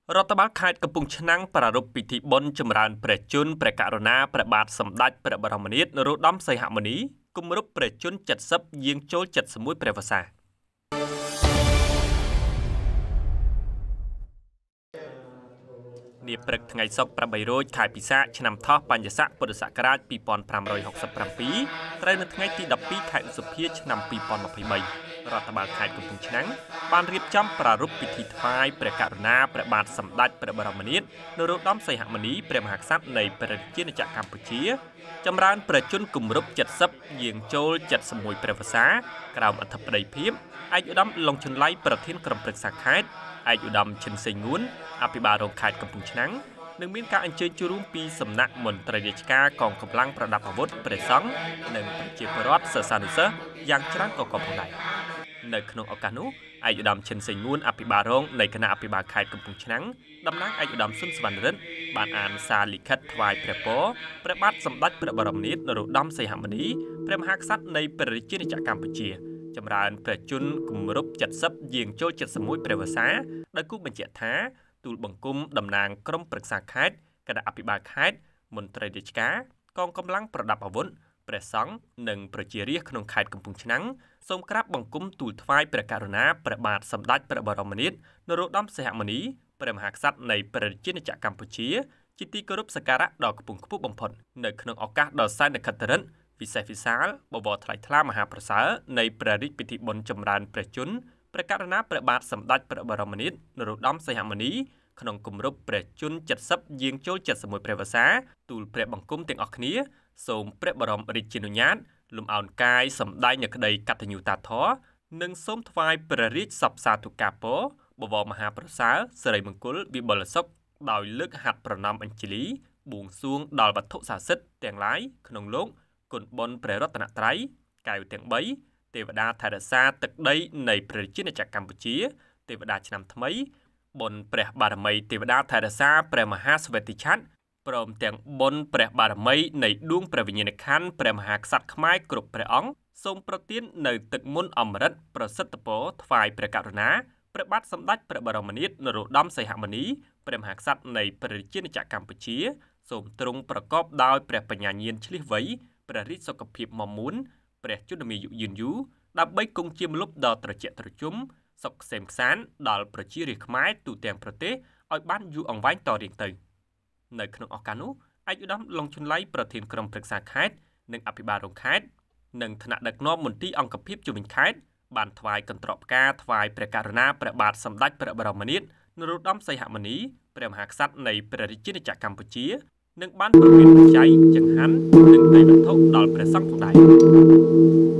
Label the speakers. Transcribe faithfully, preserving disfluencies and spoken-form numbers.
Speaker 1: រដ្ឋបាលខេត្តកំពង់ឆ្នាំងប្រារព្ធពិធីបុណ្យចម្រើនព្រះជន្មព្រះករុណាព្រះបាទសម្ដេចព្រះបរមនាថនរោត្តមសីហមុនីគម្រប់ព្រះជន្មเจ็ดสิบយាងចូលเจ็ดสิบเอ็ดព្រះវស្សានាព្រឹកថ្ងៃសុក្រប្រាំបីរោចខែពិសាខឆ្នាំថោះបញ្ញស័កពុទ្ធសករាជពីរពាន់ប្រាំរយហកសិបប្រាំពីរត្រូវនៅថ្ងៃទីដប់ពីរខែឧសភាឆ្នាំពីរពាន់ម្ភៃបីរដ្ឋបាលខេត្តកំពង់ឆ្នាំងបានរៀបចំប្រារព្ធពិធីថ្វាយព្រះករុណាព្រះបាទសម្ដេចព្រះបរមនាថនរោត្តមសីហមុនីព្រះមហាក្សត្រនៃព្រះរាជាណាចក្រកម្ពុជាចម្រើនព្រះជន្មគម្រប់เจ็ดสิบយាងចូលเจ็ดสิบเอ็ดព្រះវស្សាក្រោមអធិបតីភាពឯកឧត្តមលងជន្លៃប្រធានក្រុមប្រឹក្សាខេត្តឯកឧត្តមឈិនសេងងួនអភិបាលរងខេត្តកំពង់ឆ្នាំងនឹងមានការអញ្ជើញចូលរួមពីសំណាក់មន្ត្រីរាជការកងកម្លាំងប្រដាប់អាវុធព្រះសង្ឃនិងប្រជាពលរដ្ឋសិស្សានុសិស្សយ៉ាងច្រើនក៏ក៏ផងដែរនៅក្នុងឱកាសនោះឯកឧត្តមឈិនសេងងួនអភិបាលរងនៃគណៈអភិបាលខេត្តកំពង់ឆ្នាំងតំណាងឯកឧត្តមសុនសវណ្ណរិទ្ធបានអានសារលិខិតថ្វាយព្រះពរព្រះបាទសម្ដេចព្រះបរមនាថនរោត្តមសីហមុនីព្រះមហាក្សត្រនៃព្រះរាជាណាចក្រកម្ពុជាចម្រើនព្រះជន្មគម្រប់เจ็ดสิบយាងចូលเจ็ดสิบเอ็ดព្រះវស្សាដោយគូបញ្ជាក់ថាទូលបង្គំតំណាងក្រុមប្រឹក្សាខេត្តគណៈអភិបាលខេត្តមន្ត្រីរាជការកងកម្លាំងប្រដាប់អាវុធព្រះសង្ឃនិងប្រជារាស្ត្រក្នុងខេត្តកំពង់ឆ្នាំងសូមក្រាបបង្គំទូលថ្វាយព្រះករុណាព្រះបាទសម្ដេចព្រះបរមនាថនរោត្តមសីហមុនីព្រះមហាក្សត្រនៃព្រះរាជាណាចក្រកម្ពុជាជាទីគោរពសក្ការៈដ៏ខ្ពង់ខ្ពស់បំផុតនៅក្នុងឱកាសដ៏សែនខិត្តរិទ្ធវិសេសវិសាលបវរថ្លៃថ្លាមហាប្រសើរនៃព្រះរាជពិធីបុណ្យចម្រើនព្រះជន្មព្រះករុណាព្រះបាទសម្ដេចព្រះបរមនាថនរោត្តមសីហមុនីក្នុងគម្រប់ព្រះជន្មเจ็ดสิบយាងចូលเจ็ดสิบเอ็ดព្រះវស្សាទូលព្រះបង្គំទាំងអស់គ្នាសូមព្រះបរមរាជានុញ្ញាតលំអោនកាយសម្ដែងនូវក្តីកតញ្ញូតាធម៌និងសូមថ្វាយព្រះរាជសព្វសាធុការពរបវរមហាប្រសើរសិរីមង្គលវិបុលសុខដោយលើកហាត់ប្រណម្យអញ្ជលីបួងសួងដល់វត្ថុស័ក្តិសិទ្ធិទាំងឡាយក្នុងលោកគុណបុណ្យព្រះរតនត្រ័យកែវទាំងបីទេវតាថែរក្សាទឹកដីនៃព្រះរាជាណាចក្រកម្ពុជាទេវតាឆ្នាំថ្មីបុណ្យព្រះបារមីទេវតាថែរក្សាព្រះមហាស្វេតិឆ័ត្រព្រមទាំងបុណ្យព្រះបារមីនៃដួងព្រះវិញ្ញាណក្ខន្ធព្រះមហាក្សត្រខ្មែរគ្រប់ព្រះអង្គសូមប្រទាននៅទឹកមុនអមរិតប្រសិទ្ធពរថ្វាយព្រះករុណាព្រះបាទសម្ដេចព្រះបរមនាថនរោត្តមសីហមុនីព្រះមហាក្សត្រនៃព្រះរាជាណាចក្រកម្ពុជាសូមទ្រង់ប្រកបដោយព្រះបញ្ញាញាណឆ្លៀសវៃព្រះរាជសុខភាពមមួនព្រះជន្មាយុយឺនយូរដើម្បីគង់ជាម្លប់ដ៏ត្រជាក់ត្រជុំសុខក្សេមក្សាន្តដល់ប្រជារាស្ត្រខ្មែរទូទាំងប្រទេសឲ្យបានយូរអង្វែងតរៀងទៅនៅក្នុងឱកាសនោះឯកឧត្តមលងជន្លៃប្រធានក្រុមប្រឹក្សាខេត្តនិងអភិបាលរងខេត្តនិងថ្នាក់ដឹកនាំមន្ទីរអង្គភាពជុំវិញខេត្តបានថ្វាយកន្ត្រកផ្កាថ្វាយព្រះករុណាព្រះបាទសម្ដេចព្រះបរមនាថនរោត្តមសីហមុនីព្រះមហាក្សត្រនៃព្រះរាជាណាចក្រកម្ពុជានិងបានប្រទានបច្ច័យចង្ហាន់និងដីវត្ថុដល់ព្រះសង្ឃផងដែរ